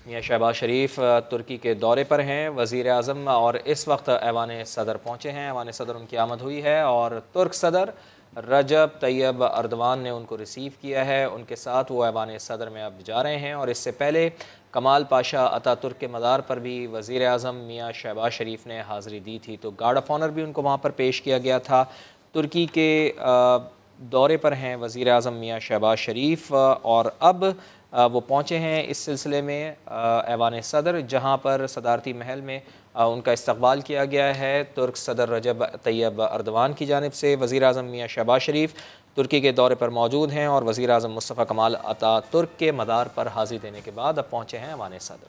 मियाँ शहबाज शरीफ तुर्की के दौरे पर हैं। वज़ीर आज़म और इस वक्त ऐवान सदर पहुँचे हैं। ऐवान सदर उनकी आमद हुई है और तुर्क सदर रजब तैयब अर्दवान ने उनको रिसीव किया है। उनके साथ वो ऐवान सदर में अब जा रहे हैं और इससे पहले कमाल पाशा अतातुर्क के मज़ार पर भी वज़ीर आज़म मियाँ शहबाज शरीफ ने हाज़िरी दी थी, तो गार्ड ऑफ ऑनर भी उनको वहाँ पर पेश किया गया था। तुर्की के दौरे पर हैं वज़ीर आज़म मियाँ शहबाज शरीफ और अब वो पहुँचे हैं इस सिलसिले में ऐवान सदर, जहाँ पर सदारती महल में उनका इस्तकबाल किया गया है तुर्क सदर रजब तैयब अर्दवान की जानिब से। वज़ीर आज़म मियाँ शहबाज शरीफ तुर्की के दौरे पर मौजूद हैं और वज़ीर आज़म मुस्तफ़ा कमाल अतातुर्क के मदार पर हाज़िरी देने के बाद अब पहुँचे हैं ऐवान सदर।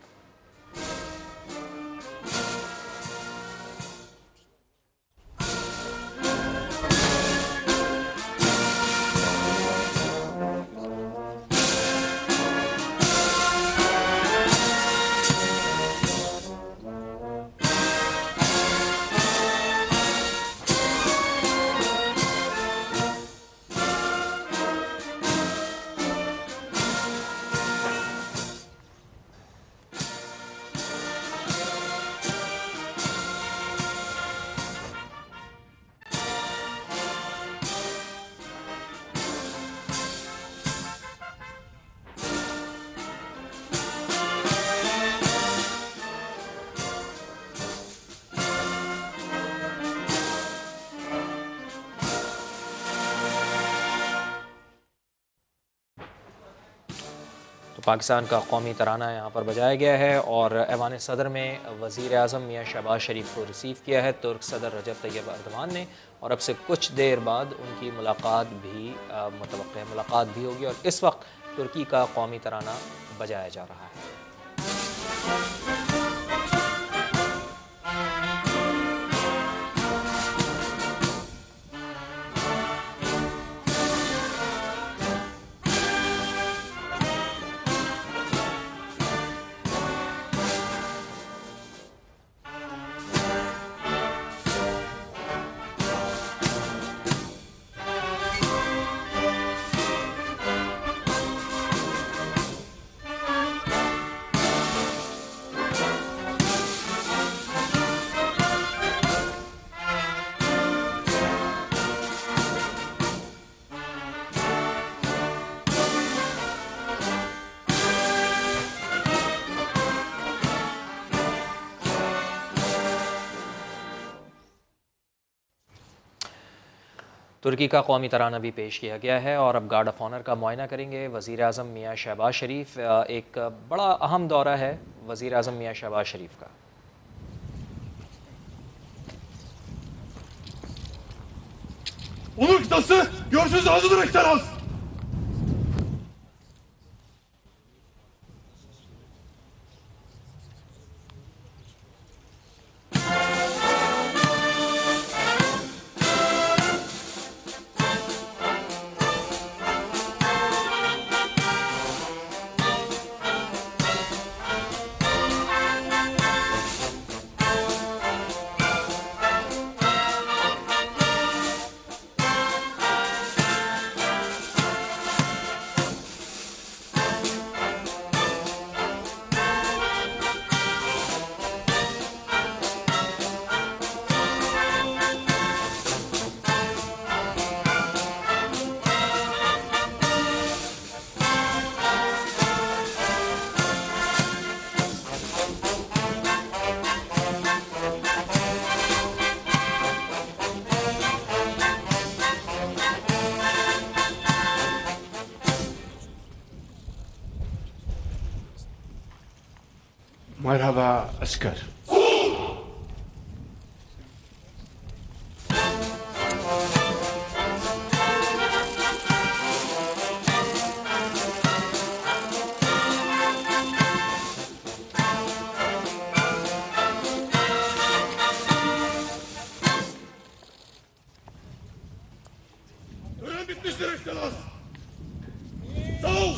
तो पाकिस्तान का कौमी तराना यहाँ पर बजाया गया है और ऐवान सदर में वज़ीर आज़म मियाँ शहबाज शरीफ को रिसीव किया है तुर्क सदर रजब तैयब अर्दवान ने, और अब से कुछ देर बाद उनकी मुलाकात भी मुतवक्किह है। मुलाकात भी होगी और इस वक्त तुर्की का कौमी तराना बजाया जा रहा है। तुर्की का कौमी तराना भी पेश किया गया है और अब गार्ड ऑफ ऑनर का मुआयना करेंगे वज़ीर आज़म मियाँ शहबाज शरीफ। एक बड़ा अहम दौरा है वज़ीर आज़म मियाँ शहबाज शरीफ का। Onur kıtası görüşünüz hazırdır ekselans. Merhaba asker. Tören bitmiştir ekselans. Sağ ol.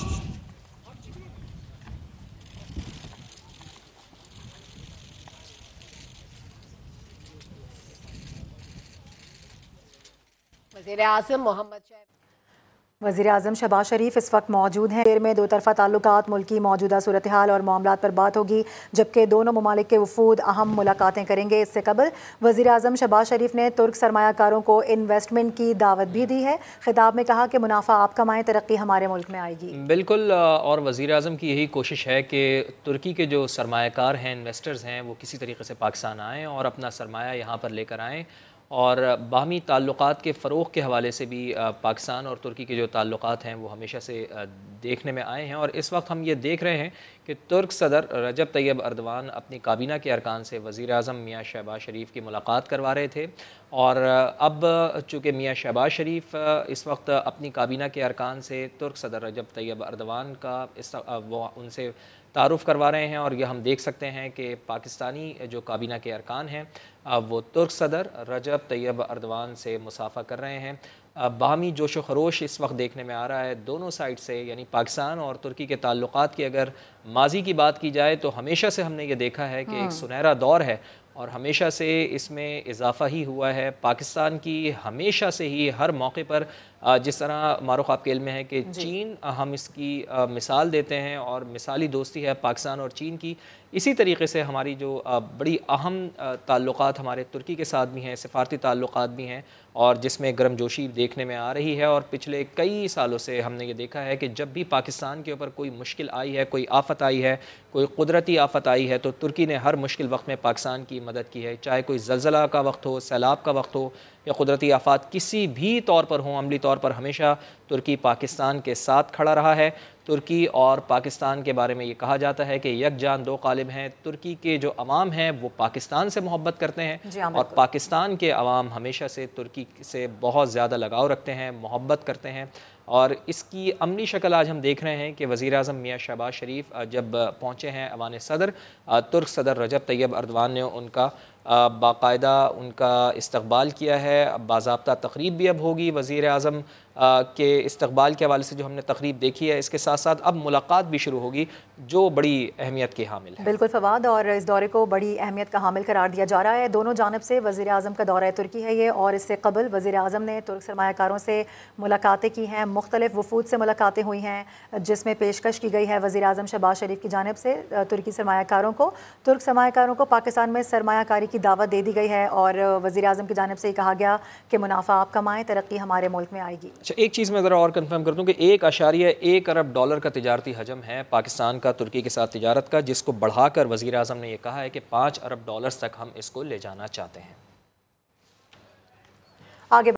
वज़ीर आज़म मोहम्मद वज़ीर-ए-आज़म शहबाज शरीफ इस वक्त मौजूद हैं। देर में दो तरफ़ा ताल्लुकात, मुल्क की मौजूदा सूरत हाल और मामलात पर बात होगी, जबकि दोनों ममालिक के वफूद अहम मुलाकातें करेंगे। इससे कबल वज़ीर-ए-आज़म शहबाज शरीफ ने तुर्क सरमायाकारों को इन्वेस्टमेंट की दावत भी दी है। खिताब में कहा कि मुनाफा आप कमाएं, तरक्की हमारे मुल्क में आएगी। बिल्कुल, और वज़ीर-ए-आज़म की यही कोशिश है कि तुर्की के जो सरमायाकार हैं, इन्वेस्टर्स हैं, वो किसी तरीके से पाकिस्तान आएँ और अपना सरमाया यहाँ पर लेकर आएँ। और बाहमी ताल्लुकात के फ़रोग़ के हवाले से भी पाकिस्तान और तुर्की के जो ताल्लुकात हैं वो हमेशा से देखने में आए हैं। और इस वक्त हम ये देख रहे हैं कि तुर्क सदर रजब तैयब अर्दवान अपनी काबीना के अरकान से वज़ीर-ए-आज़म मियाँ शहबाज शरीफ की मुलाकात करवा रहे थे। और अब चूँकि मियाँ शहबाज शरीफ इस वक्त अपनी काबीना के अरकान से तुर्क सदर रजब तैयब अर्दवान का वो उनसे तारुफ़ करवा रहे हैं। और यह हम देख सकते हैं कि पाकिस्तानी जो काबीना के अरकान हैं वो तुर्क सदर रजब तैयब अर्दवान से मुसाफ़ा कर रहे हैं। बाहमी जोश व खरोश इस वक्त देखने में आ रहा है दोनों साइड से, यानी पाकिस्तान और तुर्की के ताल्लुकात की अगर माजी की बात की जाए तो हमेशा से हमने ये देखा है कि एक सुनहरा दौर है और हमेशा से इसमें इजाफ़ा ही हुआ है। पाकिस्तान की हमेशा से ही हर मौके पर जिस तरह मारूफ आपके इल्म में है कि चीन, हम इसकी मिसाल देते हैं और मिसाली दोस्ती है पाकिस्तान और चीन की, इसी तरीके से हमारी जो बड़ी अहम ताल्लुकात हमारे तुर्की के साथ भी हैं, सिफारती ताल्लुकात भी हैं और जिसमें गर्मजोशी देखने में आ रही है। और पिछले कई सालों से हमने ये देखा है कि जब भी पाकिस्तान के ऊपर कोई मुश्किल आई है, कोई आफत आई है, कोई कुदरती आफत आई है, तो तुर्की ने हर मुश्किल वक्त में पाकिस्तान की मदद की है। चाहे कोई ज़लज़ला का वक्त हो, सैलाब का वक्त हो या कुदरती आफात किसी भी तौर पर हों, अमली तौर पर हमेशा तुर्की पाकिस्तान के साथ खड़ा रहा है। तुर्की और पाकिस्तान के बारे में ये कहा जाता है कि यकजान दो कालिब हैं। तुर्की के जो अवाम हैं वो पाकिस्तान से मोहब्बत करते हैं और पाकिस्तान के अवाम हमेशा से तुर्की से बहुत ज़्यादा लगाव रखते हैं, मोहब्बत करते हैं। और इसकी अमली शक्ल आज हम देख रहे हैं कि वज़ीर-ए-आज़म मियाँ शहबाज शरीफ जब पहुँचे हैं अवान सदर, तुर्क सदर रजब तैयब अर्दवान ने उनका बाकायदा उनका इस्तकबाल किया है। बाज़ाब्ता तक़रीब भी अब होगी वज़ीर-ए-आज़म के इस्तकबाल के हवाले से जो हमने तक़रीब देखी है, इसके साथ साथ अब मुलाकात भी शुरू होगी जो बड़ी अहमियत की हामिल है। बिल्कुल फवाद, और इस दौरे को बड़ी अहमियत का हामिल करार दिया जा रहा है। दोनों जानब से वज़ीर-ए-आज़म का दौरा तुर्की है ये, और इससे कबल वज़ीर-ए-आज़म ने तुर्क सरमायाकारों से मुलाकातें की हैं, मुख्तलिफ वफूद से मुलाकातें हुई हैं, जिसमें पेशकश की गई है वज़ीर-ए-आज़म शहबाज शरीफ की जानिब से तुर्की सरमायाकारों को, तुर्क सरमायाकारों को पाकिस्तान में सरमायाकारी की दावत दे दी गई है। और वज़ीर-ए-आज़म की जानिब से ये कहा गया कि मुनाफा आप कमाएं, तरक्की हमारे मुल्क में आएगी। अच्छा, एक चीज़ मैं ज़रा और कंफर्म कर दूं कि $1.1 अरब का तिजारती हजम है पाकिस्तान का तुर्की के साथ तिजारत का, जिसको बढ़ाकर वज़ीर-ए-आज़म ने यह कहा है कि $5 अरब तक हम इसको ले जाना चाहते हैं। आगे